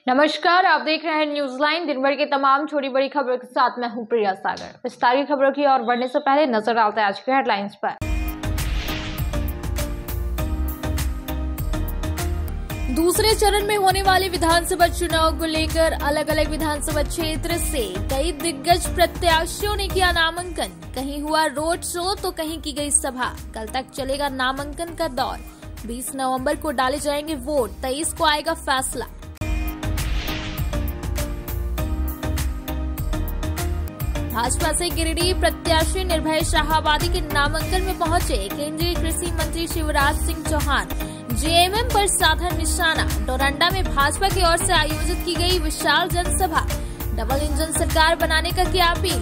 नमस्कार, आप देख रहे हैं न्यूज लाइन। दिन भर की तमाम छोटी बड़ी खबरों के साथ मैं हूं प्रिया सागर। विस्तार की खबरों की ओर बढ़ने से पहले नजर डालते हैं आज के हेडलाइंस पर। दूसरे चरण में होने वाले विधानसभा चुनाव को लेकर अलग अलग विधानसभा क्षेत्र से कई दिग्गज प्रत्याशियों ने किया नामांकन। कहीं हुआ रोड शो तो कहीं की गई सभा। कल तक चलेगा नामांकन का दौर। 20 नवंबर को डाले जाएंगे वोट, 23 को आएगा फैसला। भाजपा से गिरिडीह प्रत्याशी निर्भय शाहाबादी के नामांकन में पहुंचे केंद्रीय कृषि मंत्री शिवराज सिंह चौहान। जेएमएम पर साधा निशाना। डोरंडा में भाजपा की ओर से आयोजित की गई विशाल जनसभा। डबल इंजन सरकार बनाने का किया अपील।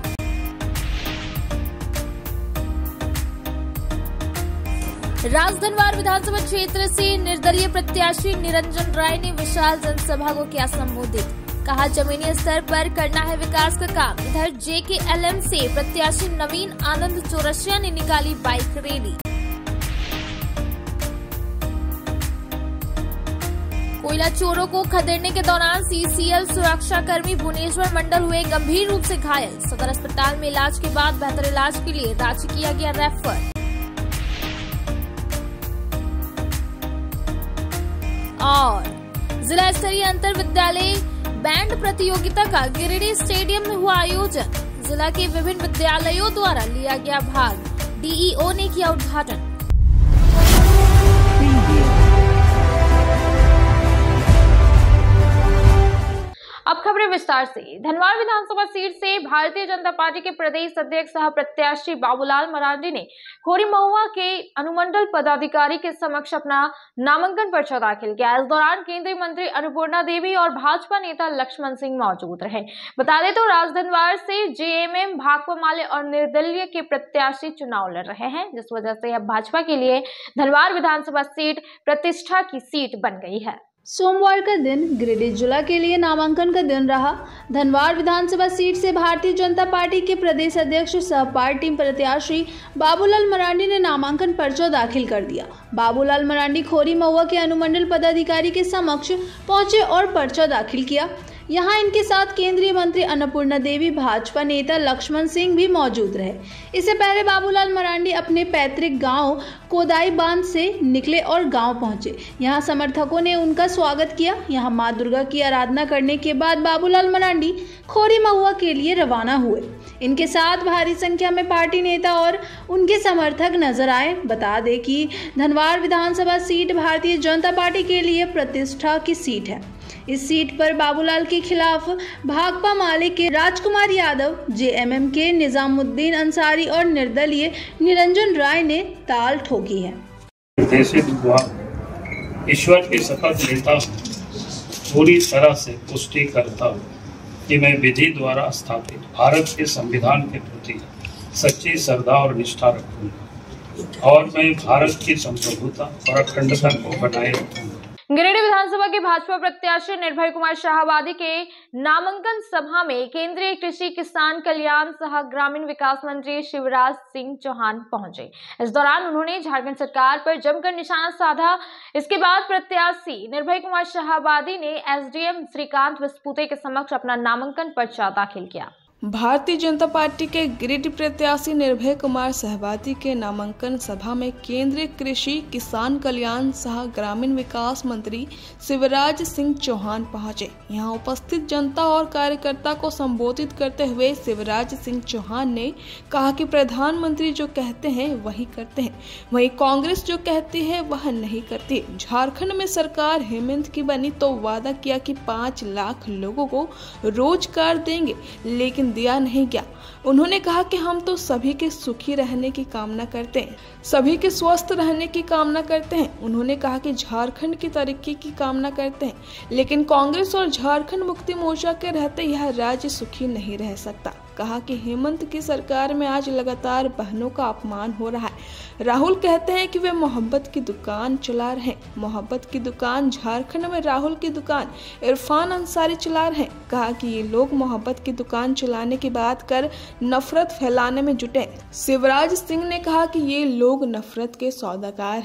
राजधनवार विधानसभा क्षेत्र से निर्दलीय प्रत्याशी निरंजन राय ने विशाल जनसभा को किया संबोधित। कहा, जमीनी स्तर पर करना है विकास का काम। इधर जेकेएलएम से प्रत्याशी नवीन आनंद चौरसिया ने निकाली बाइक रैली। कोयला चोरों को खदेड़ने के दौरान सीसीएल सुरक्षाकर्मी भुवनेश्वर मंडल हुए गंभीर रूप से घायल। सदर अस्पताल में इलाज के बाद बेहतर इलाज के लिए रांची किया गया रेफर। और जिला स्तरीय अंतर विद्यालय बैंड प्रतियोगिता का गिरिडीह स्टेडियम में हुआ आयोजन। जिला के विभिन्न विद्यालयों द्वारा लिया गया भाग। डीईओ ने किया उद्घाटन। अब खबरें विस्तार से। धनवार विधानसभा सीट से भारतीय जनता पार्टी के प्रदेश अध्यक्ष सह प्रत्याशी बाबूलाल मरांडी ने खोरी महुआ के अनुमंडल पदाधिकारी के समक्ष अपना नामांकन पर्चा दाखिल किया। इस दौरान केंद्रीय मंत्री अन्नपूर्णा देवी और भाजपा नेता लक्ष्मण सिंह मौजूद रहे। बता दें तो राजधनवार से जेएमएम, भाकपा माले और निर्दलीय के प्रत्याशी चुनाव लड़ रहे हैं, जिस वजह से अब भाजपा के लिए धनवार विधानसभा सीट प्रतिष्ठा की सीट बन गई है। सोमवार का दिन गिरिडीह जिला के लिए नामांकन का दिन रहा। धनवार विधानसभा सीट से भारतीय जनता पार्टी के प्रदेश अध्यक्ष सह पार्टी प्रत्याशी बाबूलाल मरांडी ने नामांकन पर्चा दाखिल कर दिया। बाबूलाल मरांडी खोरी महुआ के अनुमंडल पदाधिकारी के समक्ष पहुंचे और पर्चा दाखिल किया। यहाँ इनके साथ केंद्रीय मंत्री अन्नपूर्णा देवी, भाजपा नेता लक्ष्मण सिंह भी मौजूद रहे। इससे पहले बाबूलाल मरांडी अपने पैतृक गांव कोदाई बांध से निकले और गांव पहुंचे। यहाँ समर्थकों ने उनका स्वागत किया। यहाँ मां दुर्गा की आराधना करने के बाद बाबूलाल मरांडी खोरी महुआ के लिए रवाना हुए। इनके साथ भारी संख्या में पार्टी नेता और उनके समर्थक नजर आए। बता दें कि धनवार विधानसभा सीट भारतीय जनता पार्टी के लिए प्रतिष्ठा की सीट है। इस सीट पर बाबूलाल के खिलाफ भाकपा माले के राजकुमार यादव, जेएमएम के निजामुद्दीन अंसारी और निर्दलीय निरंजन राय ने ताल ठोकी है। ईश्वर की शपथ लेता हूँ, पूरी तरह से पुष्टि करता हूँ कि मैं विधि द्वारा स्थापित भारत के संविधान के प्रति सच्ची श्रद्धा और निष्ठा रखूंगा और मैं भारत की संप्रभुता और अखंडता को बनाए रखूंगा। गिरिडीह विधानसभा के भाजपा प्रत्याशी निर्भय कुमार शाहाबादी के नामांकन सभा में केंद्रीय कृषि किसान कल्याण सह ग्रामीण विकास मंत्री शिवराज सिंह चौहान पहुंचे। इस दौरान उन्होंने झारखंड सरकार पर जमकर निशाना साधा। इसके बाद प्रत्याशी निर्भय कुमार शाहाबादी ने एसडीएम श्रीकांत विस्पुते के समक्ष अपना नामांकन पर्चा दाखिल किया। भारतीय जनता पार्टी के गिरिडीह प्रत्याशी निर्भय कुमार शाहाबादी के नामांकन सभा में केंद्रीय कृषि किसान कल्याण सह ग्रामीण विकास मंत्री शिवराज सिंह चौहान पहुंचे। यहां उपस्थित जनता और कार्यकर्ता को संबोधित करते हुए शिवराज सिंह चौहान ने कहा कि प्रधानमंत्री जो कहते हैं वही करते हैं, वहीं कांग्रेस जो कहती है वह नहीं करती। झारखंड में सरकार हेमंत की बनी तो वादा किया कि 5 लाख लोगों को रोजगार देंगे, लेकिन दिया नहीं गया। उन्होंने कहा कि हम तो सभी के सुखी रहने की कामना करते हैं, सभी के स्वस्थ रहने की कामना करते हैं। उन्होंने कहा कि झारखंड की तरक्की की कामना करते हैं, लेकिन कांग्रेस और झारखंड मुक्ति मोर्चा के रहते यह राज्य सुखी नहीं रह सकता। कहा कि हेमंत की सरकार में आज लगातार बहनों का अपमान हो रहा है। राहुल कहते हैं कि वे मोहब्बत की दुकान चला रहे हैं। मोहब्बत की दुकान झारखंड में राहुल की दुकान इरफान अंसारी चला रहे हैं। कहा कि ये लोग मोहब्बत की दुकान चलाने की बात कर नफरत फैलाने में जुटे। शिवराज सिंह ने कहा कि ये लोग नफरत के सौदागर हैं।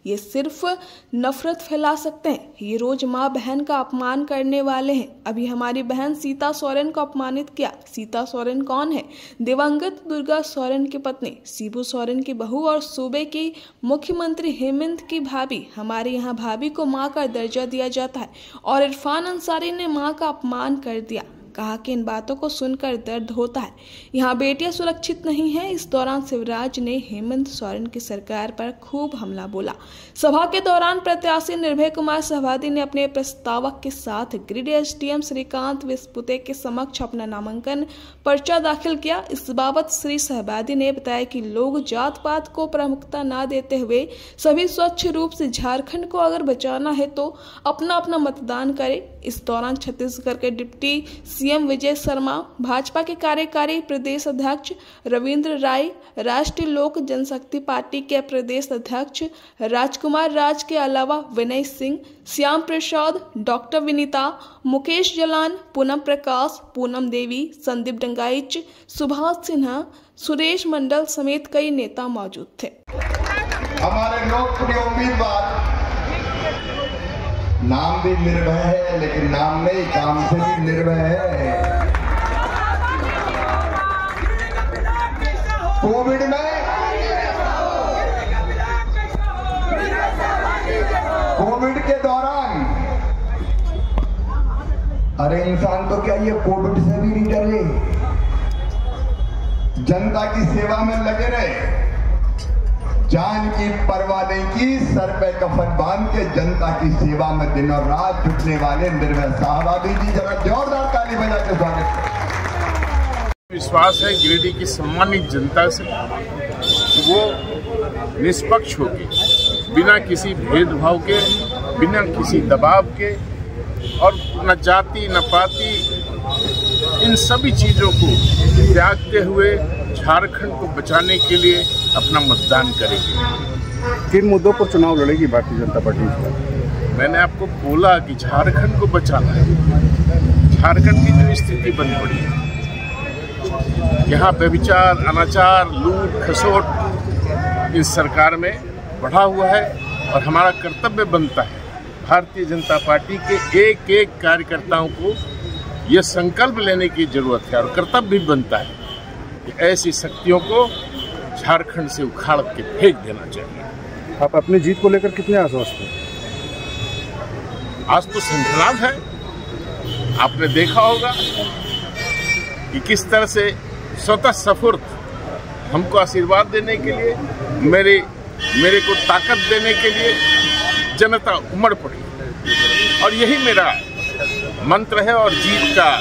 ये सिर्फ नफरत फैला सकते हैं। ये रोज माँ बहन का अपमान करने वाले हैं। अभी हमारी बहन सीता सोरेन को अपमानित किया। सीता सोरेन कौन है? दिवंगत दुर्गा सोरेन की पत्नी, शिबू सोरेन की बहू और सूबे की मुख्यमंत्री हेमंत की भाभी। हमारे यहाँ भाभी को माँ का दर्जा दिया जाता है और इरफान अंसारी ने माँ का अपमान कर दिया। कहा कि इन बातों को सुनकर दर्द होता है। यहाँ बेटियां सुरक्षित नहीं हैं। इस दौरान शिवराज ने हेमंत सोरेन की सरकार पर खूब हमला बोला। सभा के दौरान प्रत्याशी निर्भय कुमार सहवादी ने अपने प्रस्तावक के साथ गिरिडीह एसडीएम श्रीकांत विस्पुते के समक्ष अपना नामांकन पर्चा दाखिल किया। इस बाबत श्री सहवादी ने बताया कि लोग जात पात को प्रमुखता न देते हुए सभी स्वच्छ रूप से झारखंड को अगर बचाना है तो अपना अपना मतदान करें। इस दौरान छत्तीसगढ़ के डिप्टी सीएम विजय शर्मा, भाजपा के कार्यकारी प्रदेश अध्यक्ष रविंद्र राय, राष्ट्रीय लोक जनशक्ति पार्टी के प्रदेश अध्यक्ष राजकुमार राज के अलावा विनय सिंह, श्याम प्रसाद, डॉक्टर विनीता, मुकेश जलान, पूनम प्रकाश, पूनम देवी, संदीप डंगाइच, सुभाष सिन्हा, सुरेश मंडल समेत कई नेता मौजूद थे। हमारे लोकप्रिय उम्मीदवार नाम भी निर्भय है, लेकिन नाम नहीं काम से भी निर्भय है। कोविड के दौरान अरे इंसान तो क्या ये कोविड से भी नहीं डरे, जनता की सेवा में लगे रहे, जान की परवाह नहीं की, सर पे कफन बांध के जनता की सेवा में दिन और रात जुटने वाले निर्भय सहवादी जी, जरा जोरदार ताली बजा के स्वागत करें। विश्वास है गिरिडीह की सम्मानित जनता से, वो निष्पक्ष होगी, बिना किसी भेदभाव के, बिना किसी दबाव के, और न जाति न पाति इन सभी चीजों को त्यागते हुए झारखंड को बचाने के लिए अपना मतदान करेंगे। किन मुद्दों पर चुनाव लड़ेगी भारतीय जनता पार्टी? मैंने आपको बोला कि झारखंड को बचाना है। झारखंड की जो स्थिति बन पड़ी है, यहाँ व्यभिचार, अनाचार, लूट खसोट इस सरकार में बढ़ा हुआ है, और हमारा कर्तव्य बनता है भारतीय जनता पार्टी के एक एक कार्यकर्ताओं को यह संकल्प लेने की जरूरत है, और कर्तव्य भी बनता है कि ऐसी शक्तियों को झारखंड से उखाड़ के फेंक देना चाहिए। आप अपनी जीत को लेकर कितने आश्वस्त हैं? आज तो संतनाद है। आपने देखा होगा कि किस तरह से स्वतः स्फूर्त हमको आशीर्वाद देने के लिए, मेरे को ताकत देने के लिए जनता उमड़ पड़ी, और यही मेरा मंत्र है और जीत का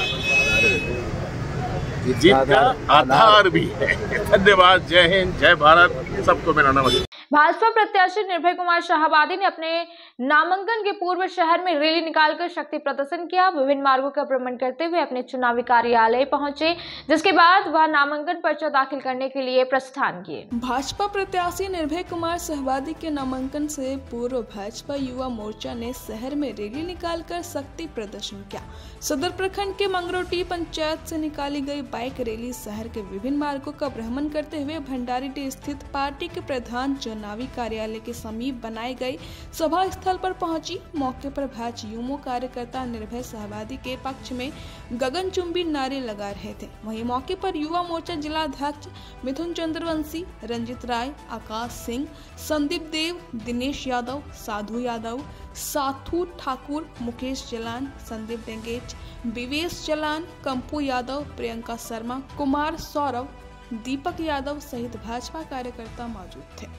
आधार भी है। धन्यवाद। जय हिंद, जय भारत, सबको मेरा नमस्कार। भाजपा प्रत्याशी निर्भय कुमार शाहाबादी ने अपने नामांकन के पूर्व शहर में रैली निकालकर शक्ति प्रदर्शन किया। विभिन्न मार्गों का भ्रमण करते हुए अपने चुनावी कार्यालय पहुंचे, जिसके बाद वह नामांकन पर्चा दाखिल करने के लिए प्रस्थान किए। भाजपा प्रत्याशी निर्भय कुमार शाहाबादी के नामांकन से पूर्व भाजपा युवा मोर्चा ने शहर में रैली निकालकर शक्ति प्रदर्शन किया। सदर प्रखंड के मंगरोटी पंचायत से निकाली गई बाइक रैली शहर के विभिन्न मार्गों का भ्रमण करते हुए भंडारीडीह स्थित पार्टी के प्रधान चुनावी कार्यालय के समीप बनाई गई सभा स्थल पर पहुंची। मौके पर भाजपा युवा कार्यकर्ता निर्भय शाहाबादी के पक्ष में गगनचुंबी नारे लगा रहे थे। वहीं मौके पर युवा मोर्चा जिला अध्यक्ष मिथुन चंद्रवंशी, रंजित राय, आकाश सिंह, संदीप देव, दिनेश यादव, साधु यादव, साथू ठाकुर, मुकेश जलान, संदीप डेंगेच, विवेश जलान, कंपू यादव, प्रियंका शर्मा, कुमार सौरभ, दीपक यादव सहित भाजपा कार्यकर्ता मौजूद थे।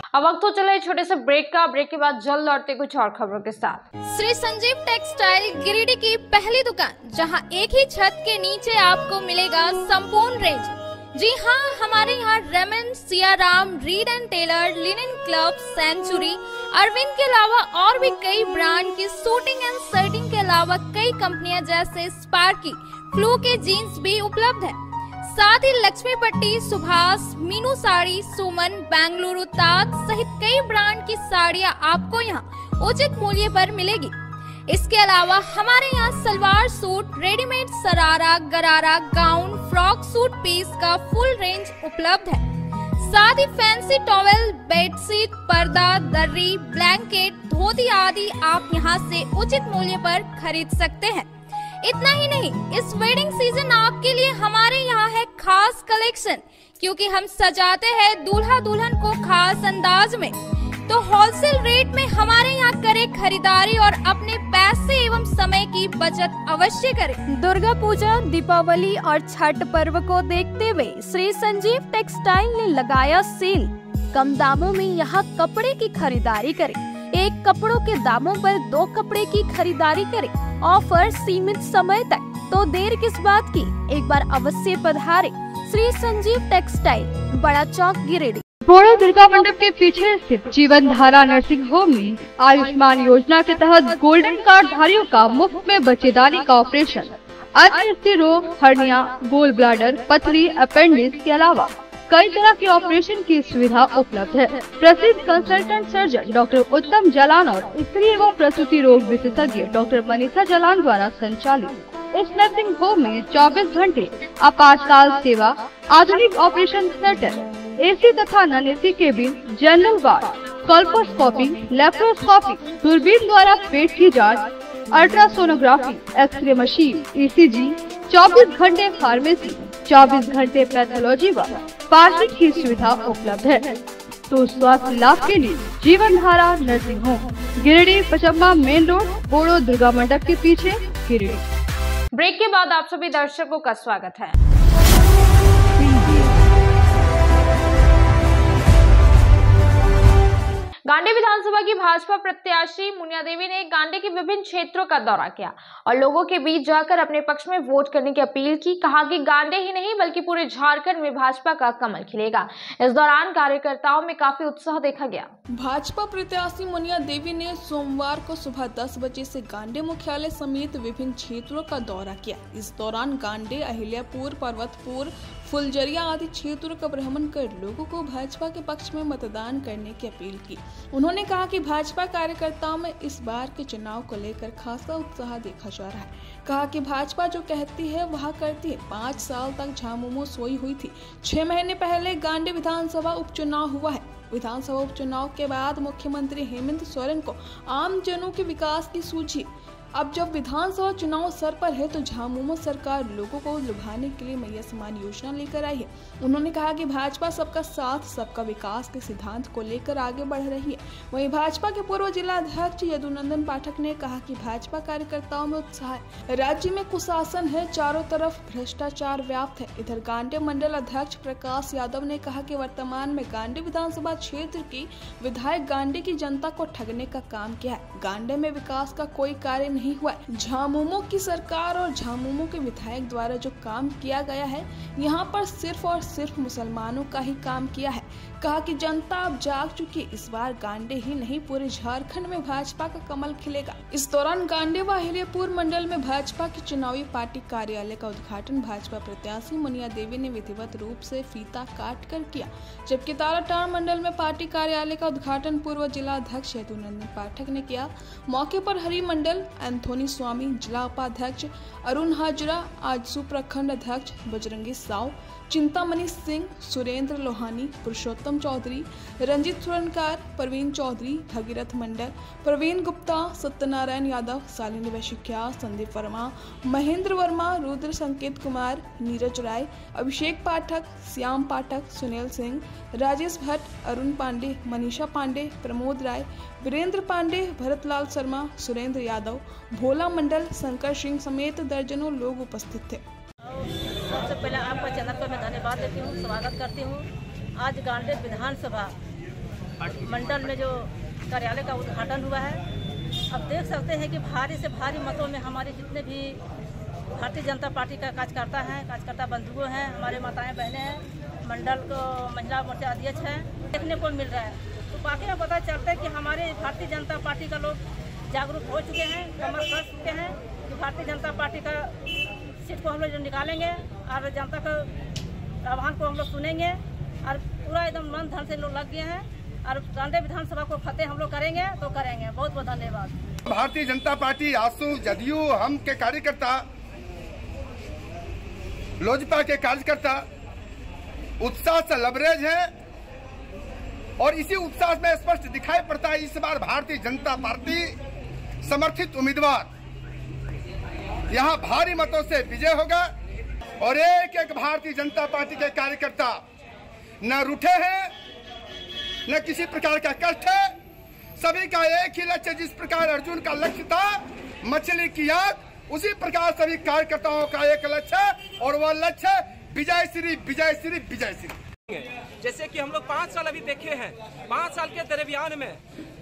अब वक्त तो चले छोटे से ब्रेक का। ब्रेक के बाद जल्द लौटते कुछ और खबरों के साथ। श्री संजीव टेक्सटाइल गिरिडीह की पहली दुकान, जहां एक ही छत के नीचे आपको मिलेगा संपूर्ण रेंज। जी हाँ, हमारे यहाँ Raymond, Siyaram, Reid and Taylor, linen club, century, Arvind के अलावा और भी कई ब्रांड की सूटिंग एंड शर्टिंग के अलावा कई कंपनियां जैसे स्पार्की, फ्लू के जीन्स भी उपलब्ध है। साथ ही लक्ष्मी पट्टी, सुभाष, मीनू साड़ी, सुमन, बेंगलुरु ताज सहित कई ब्रांड की साड़ियां आपको यहाँ उचित मूल्य पर मिलेगी। इसके अलावा हमारे यहाँ salwar suit, readymade sharara, gharara, gown, frock suit piece का फुल रेंज उपलब्ध है। साथ ही फैंसी टॉवेल, बेडशीट, पर्दा, दर्री, ब्लैंकेट, धोती आदि आप यहाँ से उचित मूल्य पर खरीद सकते हैं। इतना ही नहीं, इस वेडिंग सीजन आपके लिए हमारे यहाँ है खास कलेक्शन, क्योंकि हम सजाते हैं दूल्हा दुल्हन को खास अंदाज में। तो होलसेल रेट में हमारे यहाँ करें खरीदारी और अपने पैसे एवं समय की बचत अवश्य करें। दुर्गा पूजा, दीपावली और छठ पर्व को देखते हुए श्री संजीव टेक्सटाइल ने लगाया सेल। कम दामों में यहाँ कपड़े की खरीदारी करें। एक कपड़ों के दामों पर 2 कपड़े की खरीदारी करें। ऑफर सीमित समय तक, तो देर किस बात की, एक बार अवश्य पधारें। श्री संजीव टेक्सटाइल, बड़ा चौक, गिरिडीह। बोड़ो दुर्गा मंडप के पीछे स्थित जीवन धारा नर्सिंग होम में आयुष्मान योजना के तहत गोल्डन कार्ड धारियों का मुफ्त में बच्चेदानी का ऑपरेशन, अन्य स्त्री रोग, हर्निया, गोल ब्लैडर, पथरी, अपेंडिक्स के अलावा कई तरह के ऑपरेशन की सुविधा उपलब्ध है। प्रसिद्ध कंसल्टेंट सर्जन डॉक्टर उत्तम जलान और स्त्री एवं प्रसूति रोग विशेषज्ञ डॉक्टर मनीषा जलान द्वारा संचालित इस नर्सिंग होम में 24 घंटे आपातकाल सेवा, आधुनिक ऑपरेशन थिएटर, एसी तथा non AC cabin, general ward, colposcopy, laparoscopy, दूरबीन द्वारा पेट की जांच, अल्ट्रासोनोग्राफी, एक्सरे मशीन, ईसीजी, 24 घंटे फार्मेसी, 24 घंटे पैथोलॉजी व पार्किंग की सुविधा उपलब्ध है। तो स्वास्थ्य लाभ के लिए Jeevan Dhara nursing home, Giridih, Pachamma main road, Bodo Durga मंडप के पीछे, गिरिडीह। ब्रेक के बाद आप सभी दर्शकों का स्वागत है। गांडे विधानसभा की भाजपा प्रत्याशी मुनिया देवी ने गांडे के विभिन्न क्षेत्रों का दौरा किया और लोगों के बीच जाकर अपने पक्ष में वोट करने की अपील की। कहा कि गांडे ही नहीं बल्कि पूरे झारखंड में भाजपा का कमल खिलेगा। इस दौरान कार्यकर्ताओं में काफी उत्साह देखा गया। भाजपा प्रत्याशी मुनिया देवी ने सोमवार को सुबह 10 बजे से गांडे मुख्यालय समेत विभिन्न क्षेत्रों का दौरा किया। इस दौरान गांडे, अहिल्यापुर, पर्वतपुर, फुलजरिया आदि क्षेत्रों का भ्रमण कर लोगों को भाजपा के पक्ष में मतदान करने की अपील की। उन्होंने कहा कि भाजपा कार्यकर्ताओं में इस बार के चुनाव को लेकर खासा उत्साह देखा जा रहा है। कहा कि भाजपा जो कहती है वह करती है। 5 साल तक झामुमो सोई हुई थी। 6 महीने पहले गांडे विधानसभा उपचुनाव हुआ है। विधानसभा उपचुनाव के बाद मुख्यमंत्री हेमंत सोरेन को आम जनों के विकास की सूची। अब जब विधानसभा चुनाव सर पर है तो झामुमो सरकार लोगों को लुभाने के लिए मैया समान योजना लेकर आई है। उन्होंने कहा कि भाजपा सबका साथ सबका विकास के सिद्धांत को लेकर आगे बढ़ रही है। वहीं भाजपा के पूर्व जिला अध्यक्ष यदुनंदन पाठक ने कहा कि भाजपा कार्यकर्ताओं में उत्साह है। राज्य में कुशासन है, चारों तरफ भ्रष्टाचार व्याप्त है। इधर गांडे मंडल अध्यक्ष प्रकाश यादव ने कहा कि वर्तमान में गांडे विधानसभा क्षेत्र की विधायक गांडे की जनता को ठगने का काम किया है। गांडे में विकास का कोई कार्य नहीं हुआ है। झामुमो की सरकार और झामुमो के विधायक द्वारा जो काम किया गया है, यहाँ पर सिर्फ और सिर्फ मुसलमानों का ही काम किया है। कहा कि जनता अब जाग चुकी है। इस बार गांडे ही नहीं पूरे झारखंड में भाजपा का कमल खिलेगा। इस दौरान गांडे व अहिल्यापुर मंडल में भाजपा की चुनावी पार्टी कार्यालय का उद्घाटन भाजपा प्रत्याशी मुनिया देवी ने विधिवत रूप से फीता काट कर किया, जबकि ताराटाड़ मंडल में पार्टी कार्यालय का उद्घाटन पूर्व जिला अध्यक्ष यदुनंदन पाठक ने किया। मौके पर हरि मंडल, एंथोनी स्वामी, जिला उपाध्यक्ष अरुण हाजरा, आजसू प्रखंड अध्यक्ष बजरंगी साव, चिंतामणि सिंह, सुरेंद्र लोहानी, पुरुषोत्तम चौधरी, रंजित सुरनकार, प्रवीण चौधरी, भगीरथ मंडल, प्रवीण गुप्ता, सत्यनारायण यादव, शालिनी वैशिक्या, संदीप वर्मा, महेंद्र वर्मा, रुद्र संकेत कुमार, नीरज राय, अभिषेक पाठक, श्याम पाठक, सुनील सिंह, राजेश भट्ट, अरुण पांडे, मनीषा पांडे, प्रमोद राय, वीरेंद्र पांडे, भरतलाल शर्मा, सुरेंद्र यादव, भोला मंडल, शंकर सिंह समेत दर्जनों लोग उपस्थित थे। सबसे पहले आपका चैनल पर मैं धन्यवाद देती हूँ, स्वागत करती हूँ। आज गांडे विधानसभा मंडल में जो कार्यालय का उद्घाटन हुआ है। अब देख सकते हैं कि भारी से भारी मतों में हमारे जितने भी भारतीय जनता पार्टी का कार्यकर्ता बंधुओं हैं, हमारे माताएं बहनें हैं, मंडल को महिला मोर्चा अध्यक्ष हैं, देखने को मिल रहा है। तो बाकी में पता चलता है कि हमारे भारतीय जनता पार्टी का लोग जागरूक हो चुके हैं, कमर कर चुके हैं कि भारतीय जनता पार्टी का सीट को हम लोग निकालेंगे और जनता का आह्वान को हम लोग सुनेंगे और पूरा एकदम मन धन से लोग लग गए हैं और कांडे विधानसभा को फतेह हम लोग करेंगे तो करेंगे। बहुत बहुत धन्यवाद। भारतीय जनता पार्टी, आसू, जदयू, हम के कार्यकर्ता, लोजपा के कार्यकर्ता उत्साह से लबरेज है और इसी उत्साह में स्पष्ट दिखाई पड़ता है इस बार भारतीय जनता पार्टी समर्थित उम्मीदवार यहां भारी मतों से विजय होगा और एक एक भारतीय जनता पार्टी के कार्यकर्ता न रूठे हैं न किसी प्रकार का कष्ट है। सभी का एक ही लक्ष्य, जिस प्रकार अर्जुन का लक्ष्य था मछली की आंख, उसी प्रकार सभी कार्यकर्ताओं का एक लक्ष्य है और वह लक्ष्य विजय श्री विजय श्री विजय श्री। जैसे कि हम लोग 5 साल अभी देखे हैं, 5 साल के दरमियान में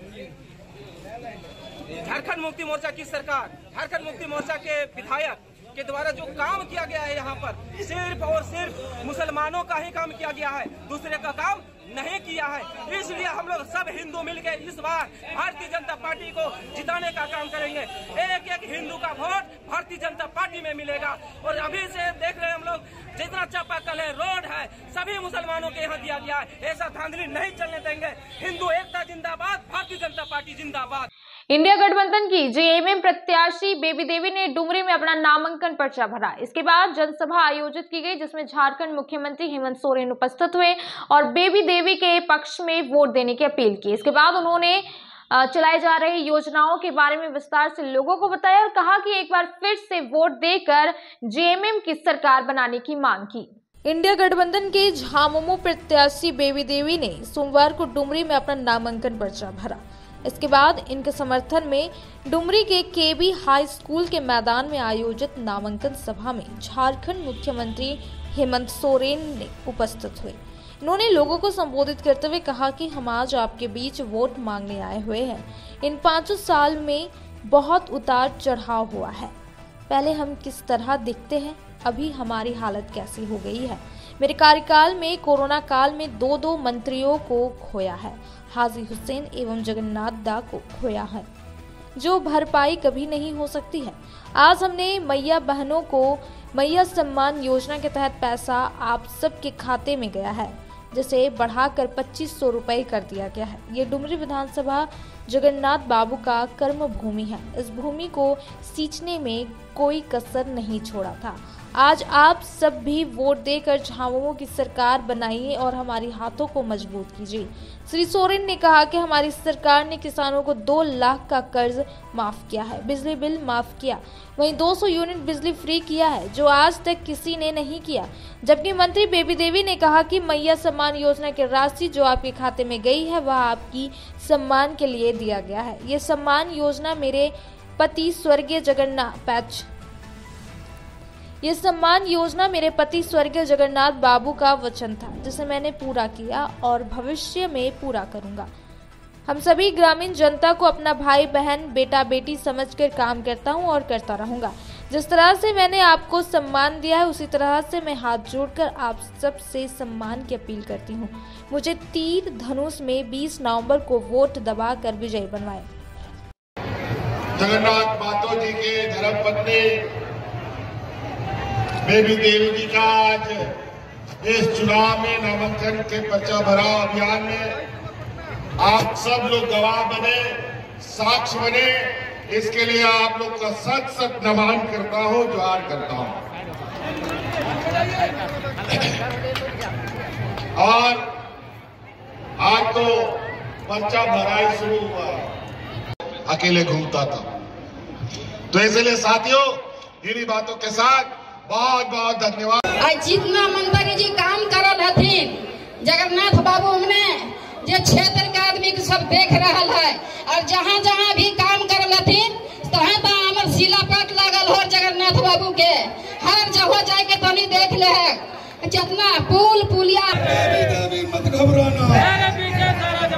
झारखंड मुक्ति मोर्चा की सरकार, झारखंड मुक्ति मोर्चा के विधायक के द्वारा जो काम किया गया है यहाँ पर सिर्फ और सिर्फ मुसलमानों का ही काम किया गया है, दूसरे का काम नहीं किया है। इसलिए हम लोग सब हिंदू मिलकर इस बार भारतीय जनता पार्टी को जिताने का काम करेंगे। एक एक हिंदू का वोट भारतीय जनता पार्टी में मिलेगा और अभी से देख रहे हैं हम लोग जितना चापाकल है, रोड है, सभी मुसलमानों के यहाँ दिया गया है। ऐसा धांधली नहीं चलने देंगे। हिंदू एकता जिंदाबाद, भारतीय जनता पार्टी जिंदाबाद। इंडिया गठबंधन की जेएमएम प्रत्याशी बेबी देवी ने डुमरी में अपना नामांकन पर्चा भरा। इसके बाद जनसभा आयोजित की गई जिसमें झारखंड मुख्यमंत्री हेमंत सोरेन उपस्थित हुए और बेबी देवी के पक्ष में वोट देने की अपील की। इसके बाद उन्होंने चलाई जा रही योजनाओं के बारे में विस्तार से लोगों को बताया और कहा कि एक बार फिर से वोट देकर जेएमएम की सरकार बनाने की मांग की। इंडिया गठबंधन के झामुमो प्रत्याशी बेबी देवी ने सोमवार को डुमरी में अपना नामांकन पर्चा भरा। इसके बाद इनके समर्थन में डुमरी के केबी हाई स्कूल के मैदान में आयोजित नामांकन सभा में झारखंड मुख्यमंत्री हेमंत सोरेन ने उपस्थित हुए। इन्होंने लोगों को संबोधित करते हुए कहा कि हम आज आपके बीच वोट मांगने आए हुए हैं। इन 5 साल में बहुत उतार चढ़ाव हुआ है। पहले हम किस तरह दिखते हैं, अभी हमारी हालत कैसी हो गई है। मेरे कार्यकाल में कोरोना काल में 2 मंत्रियों को खोया है, हाजी हुसैन एवं जगन्नाथ दा को खोया है, जो भरपाई कभी नहीं हो सकती है। आज हमने मैया बहनों को मैया सम्मान योजना के तहत पैसा आप सबके खाते में गया है, जिसे बढ़ाकर 2500 रुपए कर दिया गया है। ये डुमरी विधानसभा जगन्नाथ बाबू का कर्म भूमि है। इस भूमि को सींचने में कोई कसर नहीं छोड़ा था। आज आप सब भी वोट देकर झामुमो की सरकार बनाइए और हमारी हाथों को मजबूत कीजिए। श्री सोरेन ने कहा कि हमारी सरकार ने किसानों को 2 लाख का कर्ज माफ किया है, बिजली बिल माफ किया, वहीं 200 यूनिट बिजली फ्री किया है, जो आज तक किसी ने नहीं किया। जबकि मंत्री बेबी देवी ने कहा कि मैया सम्मान योजना की राशि जो आपके खाते में गई है वह आपकी सम्मान के लिए दिया गया है। ये सम्मान योजना मेरे पति स्वर्गीय जगन्नाथ बाबू का वचन था, जिसे मैंने पूरा किया और भविष्य में पूरा करूंगा। हम सभी ग्रामीण जनता को अपना भाई बहन बेटा बेटी समझकर काम करता हूं और करता रहूंगा। जिस तरह से मैंने आपको सम्मान दिया है उसी तरह से मैं हाथ जोड़कर आप सब से सम्मान की अपील करती हूं। मुझे तीर धनुष में 20 नवंबर को वोट दबाकर विजयी बनवाएं। जगन्नाथ मातो जी के धर्मपत्नी बेबी देवी जी का आज इस चुनाव में नामांकन के पर्चा भराव अभियान में आप सब लोग गवाह बने, साक्ष्य बने। इसके लिए आप लोग का सत सत नमन करता हूं, जोहार करता हूं। और आज तो पर्चा भराई शुरू हुआ, अकेले घूमता था। तो इसलिए साथियों, इन्हीं बातों के साथ बहुत बहुत धन्यवाद। आज जितना मंत्री जी काम करल हथिन जगन्नाथ बाबू ने जे क्षेत्र के आदमी के सब देख रहा है और जहाँ जहाँ भी काम करल हथिन तहाँ तहाँ हमर शिलापट लागल हो जगन्नाथ बाबू के। हर जगह जाए के तनी देख ले है जितना पुल पुलिया। मत घबराना।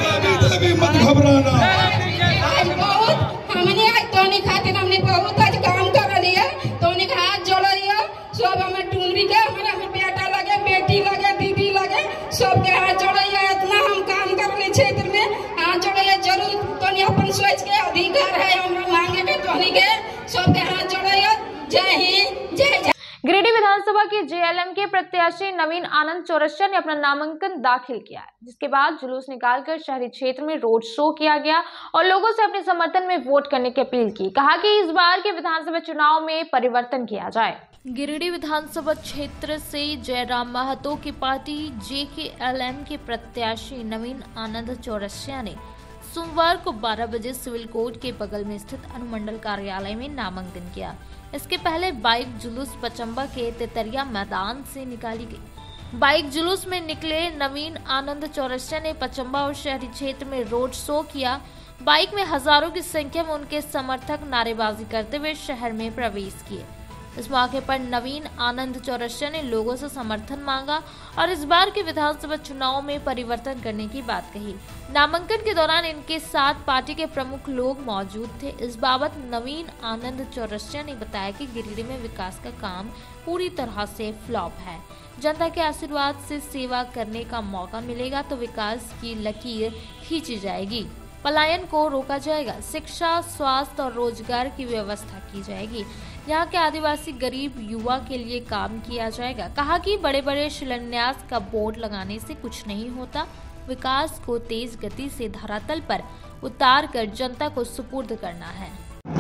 से भी मत घबराना। आज बहुत हमने आज तोनी खातिर हमने बहुत आज काम कर लिया। तोनी का हाथ जोड़िए सब हमें डुमरी के हमारे बेटा लगे बेटी लगे दीदी लगे सबके हाथ जोड़िए। इतना हम काम कर ले क्षेत्र में हाथ जोड़िए जरूर। तोनी अपन सोच के अधिकार है हमरा मांगे के तोनी के सबके हाथ जोड़िए। जय हिंद जय जय। गिरिडीह विधानसभा के जेएलएम के प्रत्याशी नवीन आनंद चौरसिया ने अपना नामांकन दाखिल किया है, जिसके बाद जुलूस निकालकर शहरी क्षेत्र में रोड शो किया गया और लोगों से अपने समर्थन में वोट करने की अपील की। कहा कि इस बार के विधानसभा चुनाव में परिवर्तन किया जाए। गिरिडीह विधानसभा क्षेत्र से जयराम महतो की पार्टी जेकेएलएम के प्रत्याशी नवीन आनंद चौरसिया ने सोमवार को 12 बजे सिविल कोर्ट के बगल में स्थित अनुमंडल कार्यालय में नामांकन किया। इसके पहले बाइक जुलूस पचम्बा के तेतरिया मैदान से निकाली गई। बाइक जुलूस में निकले नवीन आनंद चौरसिया ने पचम्बा और शहरी क्षेत्र में रोड शो किया। बाइक में हजारों की संख्या में उनके समर्थक नारेबाजी करते हुए शहर में प्रवेश किए। इस मौके पर नवीन आनंद चौरसिया ने लोगों से समर्थन मांगा और इस बार के विधानसभा चुनाव में परिवर्तन करने की बात कही। नामांकन के दौरान इनके साथ पार्टी के प्रमुख लोग मौजूद थे। इस बाबत नवीन आनंद चौरसिया ने बताया कि गिरिडीह में विकास का काम पूरी तरह से फ्लॉप है। जनता के आशीर्वाद से सेवा करने का मौका मिलेगा तो विकास की लकीर खींची जाएगी, पलायन को रोका जाएगा, शिक्षा, स्वास्थ्य और रोजगार की व्यवस्था की जाएगी, यहाँ के आदिवासी गरीब युवा के लिए काम किया जाएगा। कहा कि बड़े बड़े शिलान्यास का बोर्ड लगाने से कुछ नहीं होता, विकास को तेज गति से धरातल पर उतार कर जनता को सुपुर्द करना है।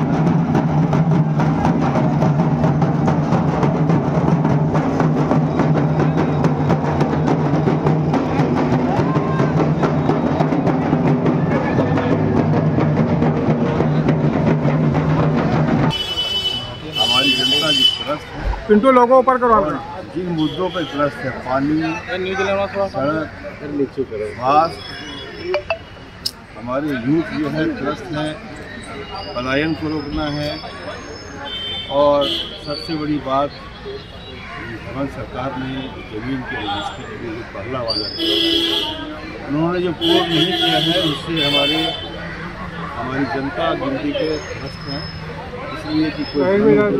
पिंटू लोगों ऊपर करवा जिन मुद्दों पर त्रस्त है, पानी, सड़क, स्वास्थ्य, हमारे यूथ जो है त्रस्त है, पलायन को रोकना है और सबसे बड़ी बात हेमंत सरकार ने जमीन के रजिस्ट्री के लिए जो पहला वाला किया उन्होंने जो पूर्ण नहीं किया है उससे हमारी जनता गिनती के त्रस्त हैं। इसलिए कि कोई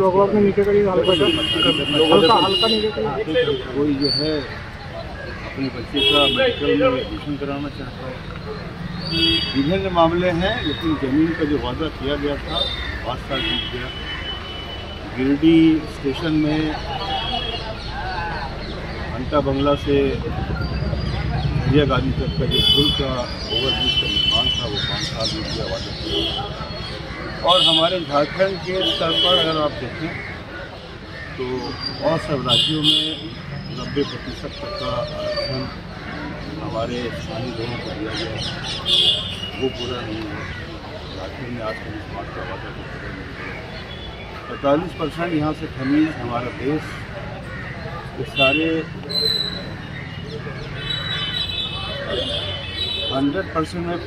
जो है अपने बच्चे का मेडिकल में एडमिशन कराना चाहता है। विभिन्न मामले हैं, लेकिन जमीन का जो वादा किया गया था 5 साल बीत गया। गिरिडीह स्टेशन में घंटा बंगला से इंडिया गाड़ी तक का जो पुल का ओवरब्रिज का निर्माण था वो 5 साल बीत गया वादा किया। और हमारे झारखंड के स्तर पर अगर आप देखें तो और सब राज्यों में 90% तक का आरक्षण हमारे स्थानीय लोगों को दिया गया है, वो पूरा नहीं है। झारखंड में आज तक इस बात का वादा तो पूरा नहीं किया। 45% यहाँ से खनीज हमारा देश के सारे 100% में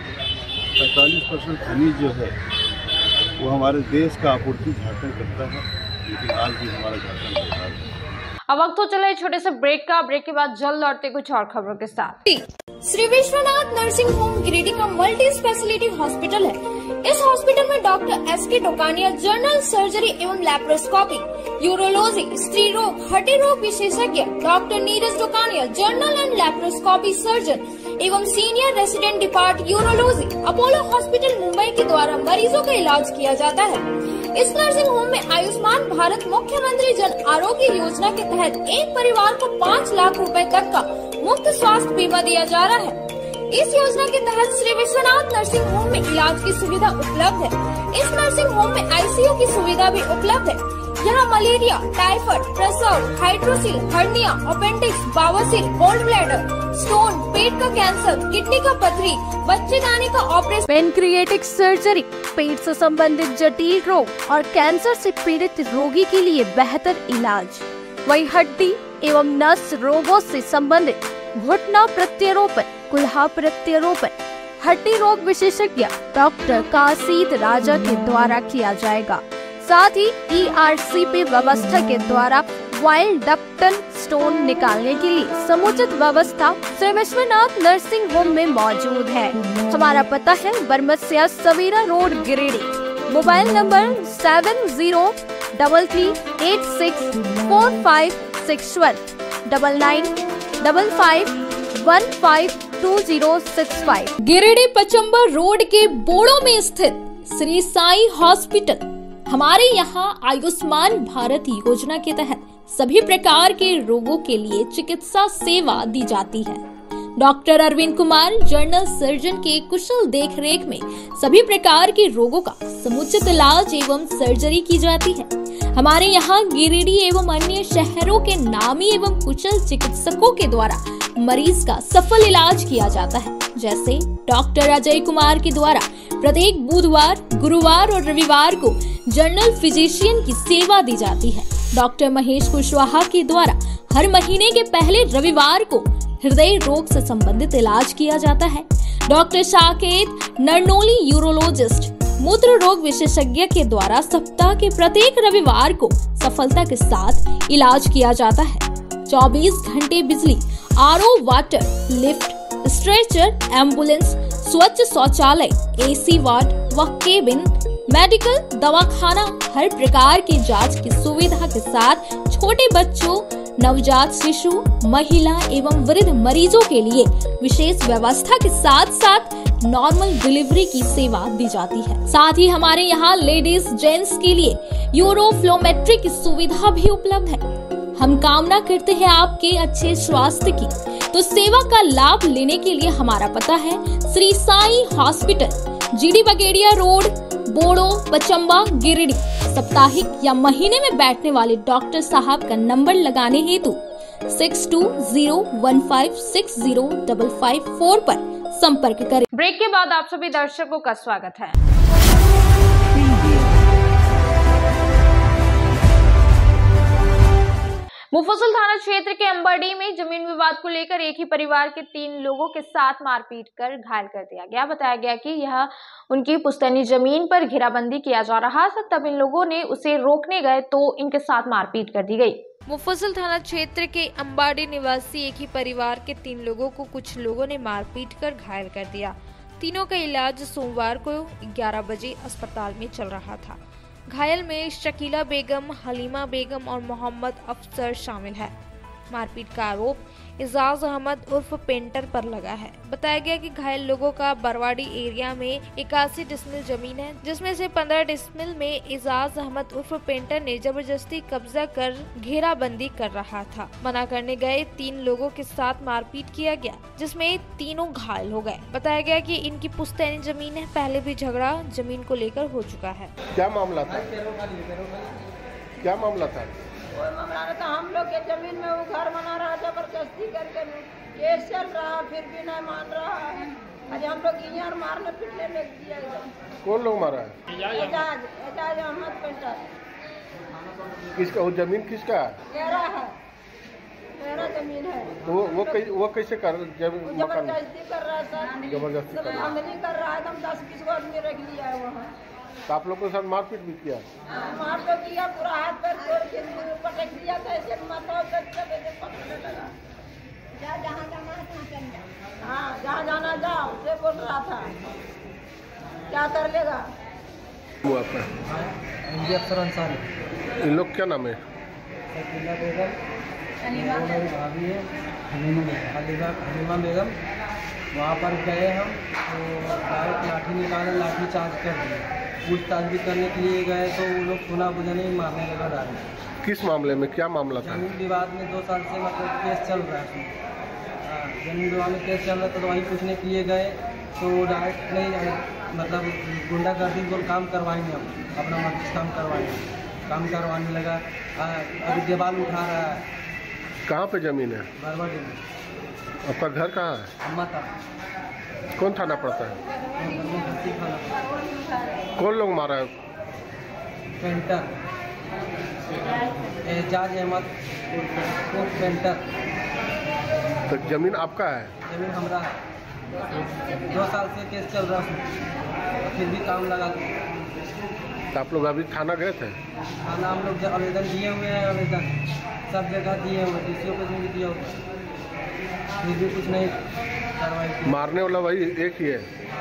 45% खनीज जो है वो हमारे देश का आपूर्ति झारखंड करता है, लेकिन आज भी हमारा झारखंड बेकार है। अब वक्त हो चले छोटे से ब्रेक का। ब्रेक के बाद जल्द लौटते कुछ और खबरों के साथ। श्री विश्वनाथ नर्सिंग होम गिरिडीह का मल्टी स्पेशलिटी हॉस्पिटल है। इस हॉस्पिटल में doctor S K. Tokania general surgery एवं लैप्रोस्कोपी, यूरोलॉजी, स्त्री रोग, हड्डी रोग विशेषज्ञ, doctor Neeraj Tokania general and laparoscopy surgeon एवं senior resident depart urology, Apollo hospital Mumbai के द्वारा मरीजों का इलाज किया जाता है। इस नर्सिंग होम में आयुष्मान भारत मुख्यमंत्री जन आरोग्य योजना के तहत एक परिवार को 5 लाख रुपए तक का मुफ्त स्वास्थ्य बीमा दिया जा रहा है। इस योजना के तहत श्री विश्वनाथ नर्सिंग होम में इलाज की सुविधा उपलब्ध है। इस नर्सिंग होम में आईसीयू की सुविधा भी उपलब्ध है। यहाँ मलेरिया, टाइफाइड, प्रसव, हाइड्रोसिल, हर्निया, अपेंडिक्स, बावसीर, गोल्ड ब्लैडर, स्टोन, पेट का कैंसर, किडनी का पथरी, बच्चेदानी का ऑपरेशन, पेनक्रिएटिक सर्जरी, पेट से संबंधित जटिल रोग और कैंसर से पीड़ित रोगी के लिए बेहतर इलाज। वही हड्डी एवं नस रोगों से संबंधित घुटना प्रत्यारोपण, कुल्हा प्रत्यारोपण, हड्डी रोग विशेषज्ञ डॉक्टर काशीद राजा के द्वारा किया जाएगा। साथ ही ERCP व्यवस्था के द्वारा वाइल्ड डक्टल स्टोन निकालने के लिए समुचित व्यवस्था श्री विश्वनाथ नर्सिंग होम में मौजूद है। हमारा पता है Baramasia Savera road Giridih. Mobile number 7033864561 9955152065। Giridih Pachambar road के बोड़ो में स्थित श्री साई हॉस्पिटल। हमारे यहाँ आयुष्मान भारत योजना के तहत सभी प्रकार के रोगों के लिए चिकित्सा सेवा दी जाती है। Doctor Arvind Kumar general surgeon के कुशल देखरेख में सभी प्रकार के रोगों का समुचित इलाज एवं सर्जरी की जाती है। हमारे यहाँ गिरिडीह एवं अन्य शहरों के नामी एवं कुशल चिकित्सकों के द्वारा मरीज का सफल इलाज किया जाता है। जैसे डॉक्टर अजय कुमार के द्वारा प्रत्येक बुधवार, गुरुवार और रविवार को जनरल फिजिशियन की सेवा दी जाती है। डॉक्टर महेश कुशवाहा के द्वारा हर महीने के पहले रविवार को हृदय रोग से संबंधित इलाज किया जाता है। डॉक्टर साकेत नरनोली यूरोलॉजिस्ट मूत्र रोग विशेषज्ञ के द्वारा सप्ताह के प्रत्येक रविवार को सफलता के साथ इलाज किया जाता है। 24 घंटे बिजली, RO water, lift, stretcher, ambulance, स्वच्छ शौचालय, एसी वार्ड व केबिन, मेडिकल, दवाखाना, हर प्रकार की जांच की सुविधा के साथ छोटे बच्चों, नवजात शिशु, महिला एवं वृद्ध मरीजों के लिए विशेष व्यवस्था के साथ साथ नॉर्मल डिलीवरी की सेवा दी जाती है। साथ ही हमारे यहाँ लेडीज जेंट्स के लिए यूरोफ्लोमेट्री की सुविधा भी उपलब्ध है। हम कामना करते हैं आपके अच्छे स्वास्थ्य की, तो सेवा का लाभ लेने के लिए हमारा पता है श्री साई हॉस्पिटल, जीडी बगेड़िया रोड, बोड़ो, पचम्बा, गिरिडीह। साप्ताहिक या महीने में बैठने वाले डॉक्टर साहब का नंबर लगाने हेतु 6201560554 पर संपर्क करें। ब्रेक के बाद आप सभी दर्शकों का स्वागत है। मुफस्सिल थाना क्षेत्र के अंबाडीह में जमीन विवाद को लेकर एक ही परिवार के 3 लोगों के साथ मारपीट कर घायल कर दिया गया। बताया गया कि यह उनकी पुश्तैनी जमीन पर घेराबंदी किया जा रहा था, तब इन लोगों ने उसे रोकने गए तो इनके साथ मारपीट कर दी गई। मुफस्सिल थाना क्षेत्र के अंबाडीह निवासी एक ही परिवार के 3 लोगों को कुछ लोगों ने मारपीट कर घायल कर दिया। तीनों का इलाज सोमवार को 11 बजे अस्पताल में चल रहा था। घायल में शकीला बेगम, हलीमा बेगम और मोहम्मद अफसर शामिल है। मारपीट का आरोप इजाज अहमद उर्फ पेंटर पर लगा है। बताया गया कि घायल लोगों का बरवाडी एरिया में 81 डिसमिल जमीन है, जिसमें से 15 डिसमिल में इजाज अहमद उर्फ पेंटर ने जबरदस्ती कब्जा कर घेराबंदी कर रहा था। मना करने गए 3 लोगों के साथ मारपीट किया गया, जिसमें तीनों घायल हो गए। बताया गया कि इनकी पुश्तैनी जमीन है, पहले भी झगड़ा जमीन को लेकर हो चुका है। क्या मामला था? क्या मामला था? कोई मामला नहीं था। हम लोग के जमीन में वो घर बना रहा, जबरदस्ती करके केस चल रहा, फिर भी नहीं मान रहा है। अरे हम लोग यहाँ मारने पीटने लग दिया। कौन लोग मारा है? एजाज अहमद पेंटर। किसका वो जमीन किसका है? मेरा जमीन है। वो कैसे कर जबरदस्ती कर रहा है सर। जबरदस्ती कर रहा है। हम 10-20 आदमी रख लिया है वहाँ। तो आप लोगों के साथ मारपीट भी किया? मारपीट किया, पूरा हाथ पैर तोड़ के पटक दिया था, ऐसे माथा पकड़ने लगा। जहाँ जाना जाओ से बोल रहा था। क्या कर लेगा? वो आपका अफसर अंसारी। इन लोग क्या नाम है? भाभी है हलीमा बेगम। वहाँ पर गए हम तो डायरेक्ट लाठी निकाले, लाठी चार्ज कर दिए। पूछताछ भी करने के लिए गए तो वो लोग सुना बुझा नहीं, मारने लगा डायरेक्ट। किस मामले में? क्या मामला था? जमीन विवाद में 2 साल से मतलब केस चल रहा है। जमीन विवाद में केस चल रहा था, तो वहीं पूछने के लिए गए तो डायरेक्ट नहीं, मतलब गुंडागर्दी बोल काम करवाएंगे, हम अपना मर्जी काम करवाएंगे। काम करवाने लगा, अभी देवाल उठा रहा है। कहाँ पे जमीन है? बरवाडी में। आपका घर कहाँ है? अम्माता। कौन थाना पड़ता है? कौन लोग मारा है? Painter Ejaz Ahmad painter. तो जमीन आपका है? जमीन हमारा है। 2 साल से केस चल रहा है, फिर भी काम लगा तो आप लोग अभी थाना गए थे? थाना हम लोग आवेदन दिए हुए हैं, आवेदन सब जगह दिए हुए, डीसीओ को भी दिया हुआ, फिर भी कुछ नहीं कार्रवाई। मारने वाला वही एक ही है,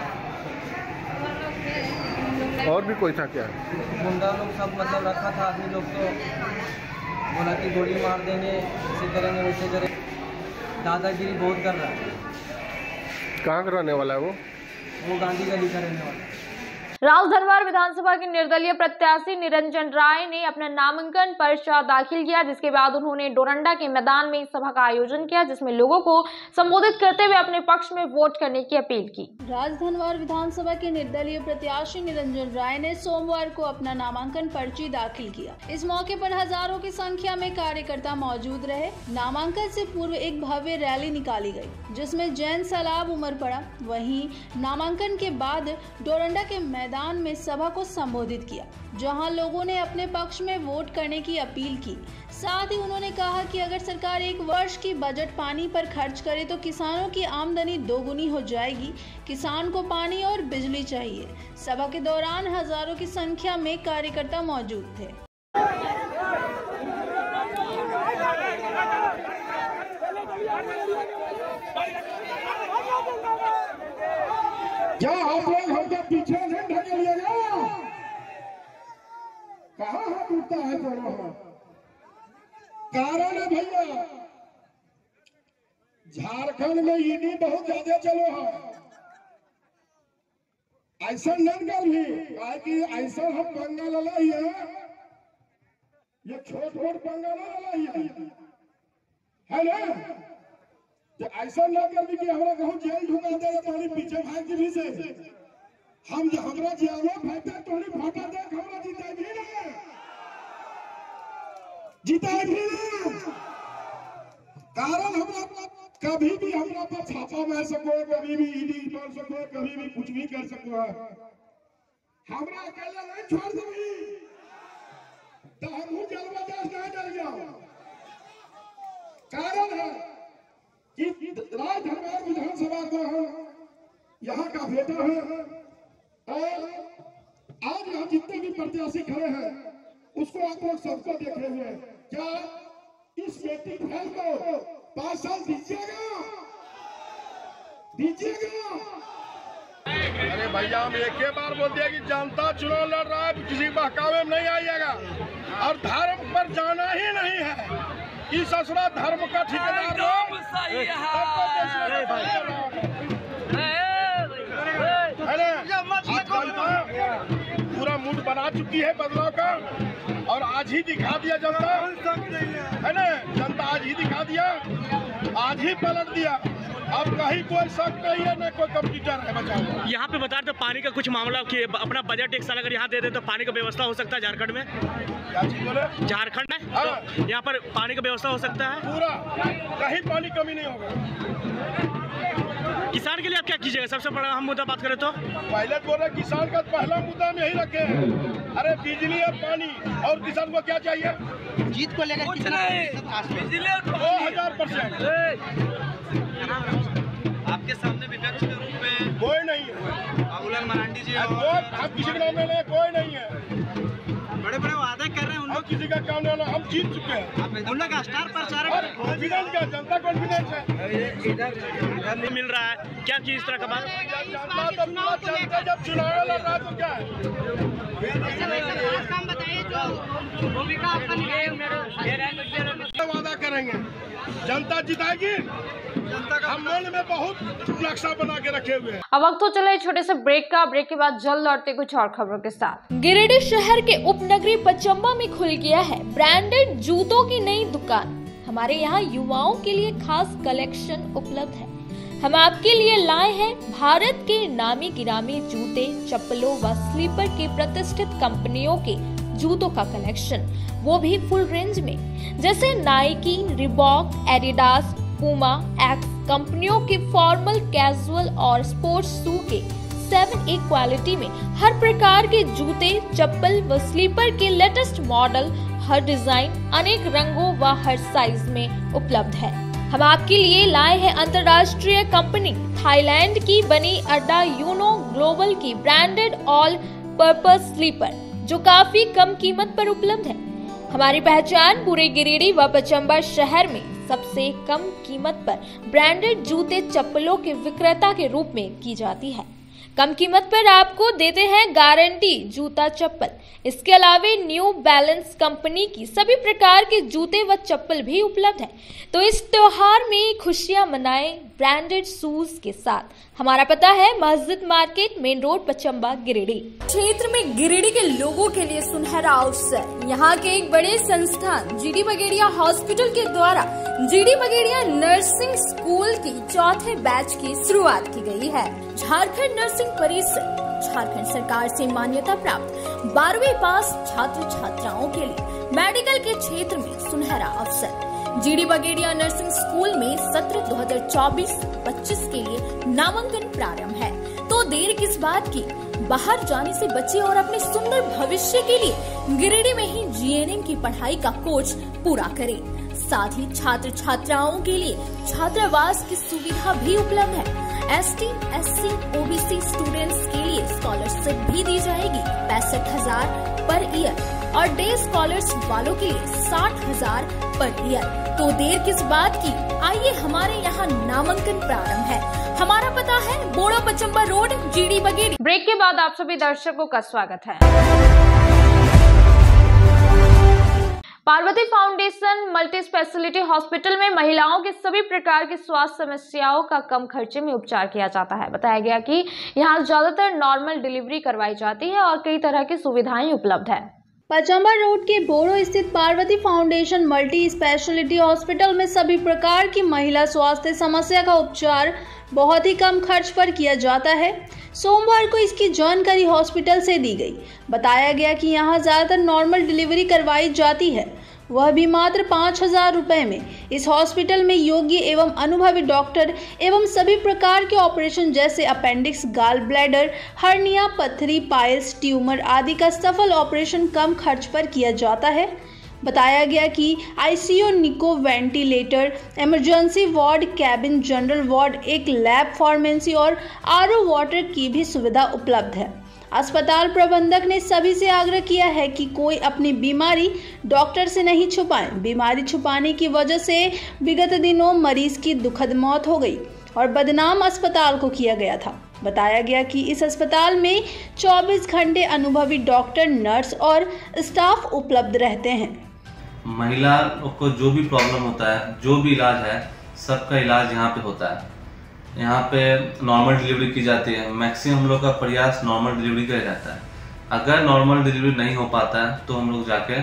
और भी कोई था क्या? गुंडा लोग सब मतलब रखा था आदमी लोग, तो बोला कि गोली मार देंगे, ऐसे करेंगे वैसे करेंगे, दादागिरी बहुत कर रहा है। कहाँ का रहने वाला है वो गांधी गली का रहने वाला है। राजधनवार विधानसभा के निर्दलीय प्रत्याशी निरंजन राय ने अपना नामांकन पर्चा दाखिल किया, जिसके बाद उन्होंने डोरंडा के मैदान में सभा का आयोजन किया, जिसमें लोगों को संबोधित करते हुए अपने पक्ष में वोट करने की अपील की। राजधनवार विधानसभा के निर्दलीय प्रत्याशी निरंजन राय ने सोमवार को अपना नामांकन पर्ची दाखिल किया। इस मौके पर हजारों की संख्या में कार्यकर्ता मौजूद रहे। नामांकन से पूर्व एक भव्य रैली निकाली गई, जिसमें जैन सैलाब उमड़ पड़ा। वहीं नामांकन के बाद डोरंडा के मैदान में सभा को संबोधित किया, जहां लोगों ने अपने पक्ष में वोट करने की अपील की। साथ ही उन्होंने कहा कि अगर सरकार एक वर्ष की बजट पानी पर खर्च करे तो किसानों की आमदनी दोगुनी हो जाएगी। किसान को पानी और बिजली चाहिए। सभा के दौरान हजारों की संख्या में कार्यकर्ता मौजूद थे। क्या आप लोग हमके पीछे नहीं ढकेलिएगा? कहाँ हाथ उठता है दोनों हाथ? कारण है भैया, झारखंड में ईडी बहुत ज्यादा चलो है। ऐसा नहीं कर भी कि ऐसा हम पंगा लला ही है, ये छोट पंगा लला है ना? तो ऐसा ना कर भी कि हमारा कहूँ जेल ढुका दे तुम्हारी पीछे भाग जी से हम हमारा जेल फैक्टर तुम्हारी फाटा देख हमारा जीता भी ना कारण हमारा कभी भी हमारा पर छापा मार सको, कभी भी ईडी कर सको, कभी भी कुछ भी कर सको। हमारा अकेले नहीं छोड़ दूंगी तो हम जेल में नहीं डर जाओ। कारण है कि राजधनवार विधानसभा का यहाँ का बेटा है और आज यहाँ जितने भी प्रत्याशी खड़े हैं उसको आप लोग सबको देखे हुए। क्या इस बेटी बहन को 5 साल दीजिएगा? अरे भैया हम एक ही बार बोल दिया कि जनता चुनाव लड़ रहा है, किसी बहकावे में नहीं आइएगा और धर्म पर जाना ही नहीं है। इस असरा धर्म का ठेकेदार पूरा मूड बना चुकी है बदलाव का और आज ही दिखा दिया जनता है ना। जनता आज ही दिखा दिया, आज ही पलट दिया। अब कहीं कोई शक नहीं है, न कोई कंप्यूटर है बचाओ। यहाँ पे बता दो पानी का कुछ मामला कि अपना बजट एक साल अगर यहाँ दे दे तो पानी का व्यवस्था हो सकता है झारखंड में? क्या चीज बोले? झारखंड में तो यहाँ पर पानी का व्यवस्था हो सकता है पूरा, कहीं पानी कमी नहीं होगा। किसान के लिए आप क्या कीजिएगा? सबसे बड़ा हम मुद्दा बात करें तो पहले बोल रहे किसान का पहला मुद्दा हम यही रखे हैं। अरे बिजली और पानी, और किसान को क्या चाहिए? जीत को लेकर बिजली 2000%। आपके सामने विपक्ष के रूप में कोई नहीं है। बाबूलाल मरांडी जी हम किसी के नाम में कोई नहीं है। बड़े बड़े वादे कर रहे हैं, हम किसी का काम नहीं, हम जीत चुके हैं। उन लोग का स्टार प्रचारक कॉन्फिडेंस का, जनता कॉन्फिडेंस है। इधर नहीं मिल रहा है क्या चीज इस तरह का बात? जब चुनाव लड़ रहा है तो क्या है? वादा करेंगे, जनता जिताएगी। जनता का हम मन में बहुत नक्शा बना के रखे हुए हैं। अब वक्त तो चले छोटे से ब्रेक का। ब्रेक के बाद जल्द लौटते कुछ और खबरों के साथ। गिरिडीह शहर के उपनगरी पचम्बा में खुल गया है ब्रांडेड जूतों की नई दुकान। हमारे यहाँ युवाओं के लिए खास कलेक्शन उपलब्ध है। हम आपके लिए लाए हैं भारत के नामी गिरामी जूते, चप्पलों व स्लीपर के प्रतिष्ठित कंपनियों के जूतों का कलेक्शन, वो भी फुल रेंज में, जैसे Nike, Reebok, Adidas, Puma, X कंपनियों के फॉर्मल, कैजुअल और स्पोर्ट्स शू के 7A क्वालिटी में हर प्रकार के जूते, चप्पल व स्लीपर के लेटेस्ट मॉडल, हर डिजाइन, अनेक रंगों व हर साइज में उपलब्ध है। हम आपके लिए लाए हैं अंतर्राष्ट्रीय कंपनी थाईलैंड की बनी अड्डा यूनो ग्लोबल की ब्रांडेड ऑल पर्पस स्लीपर। जो काफी कम कीमत पर उपलब्ध है। हमारी पहचान पूरे गिरिडीह व पचंबा शहर में सबसे कम कीमत पर ब्रांडेड जूते चप्पलों के विक्रेता के रूप में की जाती है। कम कीमत पर आपको देते हैं गारंटी जूता चप्पल। इसके अलावे न्यू बैलेंस कंपनी की सभी प्रकार के जूते व चप्पल भी उपलब्ध है। तो इस त्योहार में खुशियां मनाएं ब्रांडेड शूज के साथ। हमारा पता है मस्जिद market, main road, Pachamba, Giridih. क्षेत्र में गिरिडीह के लोगों के लिए सुनहरा अवसर। यहाँ के एक बड़े संस्थान जीडी बगेड़िया हॉस्पिटल के द्वारा जीडी बगेड़िया नर्सिंग स्कूल की चौथे बैच की शुरुआत की गई है। झारखंड नर्सिंग परिषद झारखंड सरकार से मान्यता प्राप्त 12वीं पास छात्र छात्राओं के लिए मेडिकल के क्षेत्र में सुनहरा अवसर। जीडी बगेड़िया नर्सिंग स्कूल में सत्र 2024-25 के लिए नामांकन प्रारंभ है। तो देर किस बात की, बाहर जाने से बचे और अपने सुंदर भविष्य के लिए गिरिडीह में ही जीएनएम की पढ़ाई का कोर्स पूरा करें। साथ ही छात्र छात्राओं के लिए छात्रावास की सुविधा भी उपलब्ध है। ST, SC, OBC स्टूडेंट्स के लिए स्कॉलरशिप भी दी जाएगी 65,000 पर ईयर और डे स्कॉलर्स वालों के लिए 60,000 पर ईयर। तो देर किस बात की, आइए हमारे यहाँ नामांकन प्रारंभ है। हमारा पता है बोड़ा पचंबा रोड, जीडी बगेड़िया। ब्रेक के बाद आप सभी दर्शकों का स्वागत है। Parvati foundation multi speciality hospital में महिलाओं के सभी प्रकार की स्वास्थ्य समस्याओं का कम खर्चे में उपचार किया जाता है। बताया गया कि यहाँ ज्यादातर नॉर्मल डिलीवरी करवाई जाती है और कई तरह की सुविधाएं उपलब्ध है। पचंबा रोड के बोड़ो स्थित Parvati foundation multi speciality hospital में सभी प्रकार की महिला स्वास्थ्य समस्या का उपचार बहुत ही कम खर्च पर किया जाता है। सोमवार को इसकी जानकारी हॉस्पिटल से दी गई। बताया गया कि यहाँ ज्यादातर नॉर्मल डिलीवरी करवाई जाती है, वह भी मात्र 5,000 रुपए में। इस हॉस्पिटल में योग्य एवं अनुभवी डॉक्टर एवं सभी प्रकार के ऑपरेशन जैसे अपेंडिक्स, गाल ब्लैडर, हर्निया, पथरी, पाइल्स, ट्यूमर आदि का सफल ऑपरेशन कम खर्च पर किया जाता है। बताया गया कि ICU, NICU, ventilator, emergency ward, cabin, general ward, एक लैब, फार्मेसी और RO वाटर की भी सुविधा उपलब्ध है। अस्पताल प्रबंधक ने सभी से आग्रह किया है कि कोई अपनी बीमारी डॉक्टर से नहीं छुपाएं। बीमारी छुपाने की वजह से विगत दिनों मरीज की दुखद मौत हो गई और बदनाम अस्पताल को किया गया था। बताया गया कि इस अस्पताल में 24 घंटे अनुभवी डॉक्टर, नर्स और स्टाफ उपलब्ध रहते हैं। महिला को जो भी प्रॉब्लम होता है, जो भी इलाज है, सबका इलाज यहाँ पे होता है। यहाँ पे नॉर्मल डिलीवरी की जाती है। मैक्सिमम हम लोग का प्रयास नॉर्मल डिलीवरी का ही रहता है। अगर नॉर्मल डिलीवरी नहीं हो पाता है तो हम लोग जाके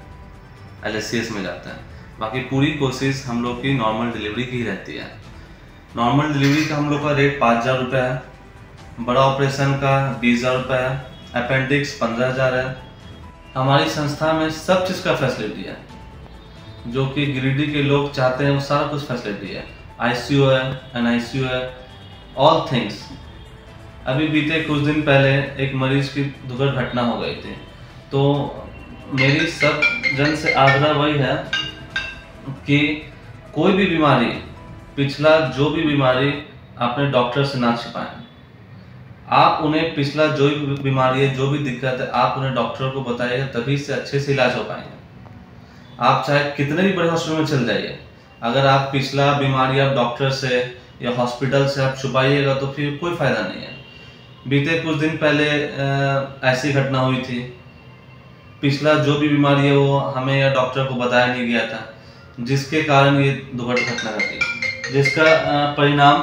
LSCS में जाते हैं। बाकी पूरी कोशिश हम लोग की नॉर्मल डिलीवरी की ही रहती है। नॉर्मल डिलीवरी का हम लोग का रेट 5,000 रुपये है, बड़ा ऑपरेशन का 20,000 रुपये है, अपेंडिक्स 15,000 है। हमारी संस्था में सब चीज़ का फैसिलिटी है, जो कि गिरिडीह के लोग चाहते हैं वो सारा कुछ फैसिलिटी है। ICU है, NICU है, ऑल थिंग्स। अभी बीते कुछ दिन पहले एक मरीज की दुखद घटना हो गई थी, तो मेरी सब जन से आग्रह वही है कि कोई भी बीमारी, पिछला जो भी बीमारी अपने डॉक्टर से ना छिपाएं। आप उन्हें पिछला जो भी बीमारी है, जो भी दिक्कत है, आप उन्हें डॉक्टर को बताइएगा, तभी से अच्छे से इलाज हो पाएंगे। आप चाहे कितने भी बड़े हॉस्पिटल में चल जाइए, अगर आप पिछला बीमारी आप डॉक्टर से या हॉस्पिटल से आप छुपाइएगा तो फिर कोई फायदा नहीं है। बीते कुछ दिन पहले ऐसी घटना हुई थी। पिछला जो भी बीमारी है वो हमें या डॉक्टर को बताया नहीं गया था, जिसके कारण ये दुखद घटना घटी, जिसका परिणाम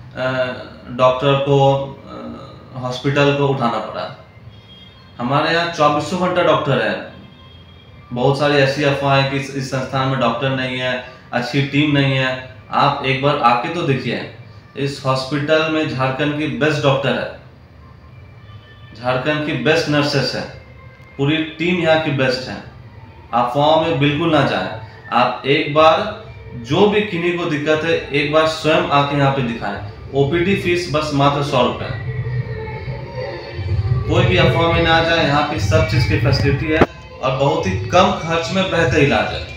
डॉक्टर को, हॉस्पिटल को उठाना पड़ा। हमारे यहाँ 24 घंटा डॉक्टर है। बहुत सारी ऐसी अफवाहें कि इस संस्थान में डॉक्टर नहीं है, अच्छी टीम नहीं है। आप एक बार आके तो देखिए, इस हॉस्पिटल में झारखंड की बेस्ट डॉक्टर है, झारखंड की बेस्ट नर्सेस है, पूरी टीम यहाँ की बेस्ट है। अफवाहों में बिल्कुल ना जाए। आप एक बार जो भी किन्हीं को दिक्कत है, एक बार स्वयं आके यहाँ पे दिखाएं। OPD फीस बस मात्र 100 रुपये। कोई भी अफवाह में ना जाए। यहाँ की सब चीज की फैसिलिटी है और बहुत ही कम खर्च में बेहतर इलाज है।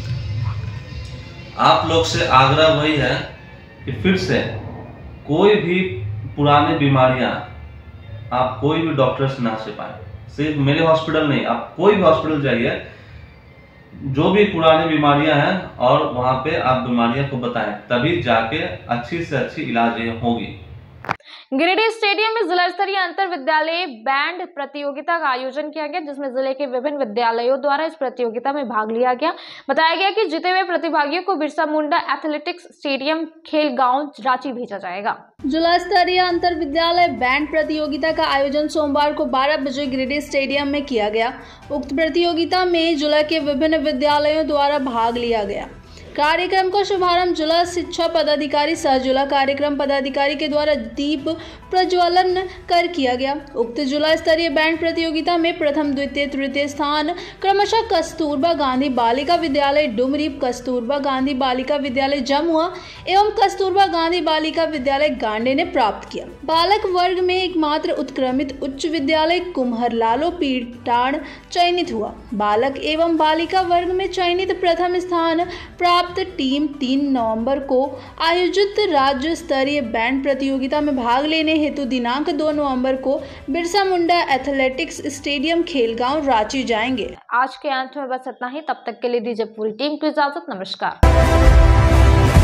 आप लोग से आग्रह वही है कि फिर से कोई भी पुरानी बीमारियां आप कोई भी डॉक्टर से ना छिपाएं। सिर्फ मेरे हॉस्पिटल नहीं, आप कोई भी हॉस्पिटल जाइए, जो भी पुरानी बीमारियां हैं और वहां पे आप बीमारियों को बताएं, तभी जाके अच्छी से अच्छी इलाज होगी। गिरिडीह स्टेडियम में जिला स्तरीय अंतर विद्यालय बैंड प्रतियोगिता का आयोजन किया गया, जिसमें जिले के विभिन्न विद्यालयों द्वारा इस प्रतियोगिता में भाग लिया गया। बताया गया कि जीते हुए प्रतिभागियों को बिरसा मुंडा एथलेटिक्स स्टेडियम खेलगांव रांची भेजा जाएगा। जिला स्तरीय अंतर विद्यालय बैंड प्रतियोगिता का आयोजन सोमवार को 12 बजे गिरिडीह स्टेडियम में किया गया। उक्त प्रतियोगिता में जिला के विभिन्न विद्यालयों द्वारा भाग लिया गया। कार्यक्रम का शुभारंभ जिला शिक्षा पदाधिकारी सह जिला कार्यक्रम पदाधिकारी के द्वारा दीप प्रज्वलन कर किया गया। उक्त जिला स्तरीय बैंड प्रतियोगिता में प्रथम, द्वितीय, तृतीय स्थान क्रमशः कस्तूरबा गांधी बालिका विद्यालय डुमरी, कस्तूरबा गांधी बालिका विद्यालय जमुआ एवं कस्तूरबा गांधी बालिका विद्यालय गांडे ने प्राप्त किया। बालक वर्ग में एकमात्र उत्क्रमित उच्च विद्यालय कुम्हरलालो पीटाण चयनित हुआ। बालक एवं बालिका वर्ग में चयनित प्रथम स्थान प्राप्त टीम 3 नवंबर को आयोजित राज्य स्तरीय बैंड प्रतियोगिता में भाग लेने हेतु दिनांक 2 नवंबर को बिरसा मुंडा एथलेटिक्स स्टेडियम खेलगांव रांची जाएंगे। आज के अंत में बस इतना ही। तब तक के लिए दीजिए पूरी टीम को इजाजत। नमस्कार।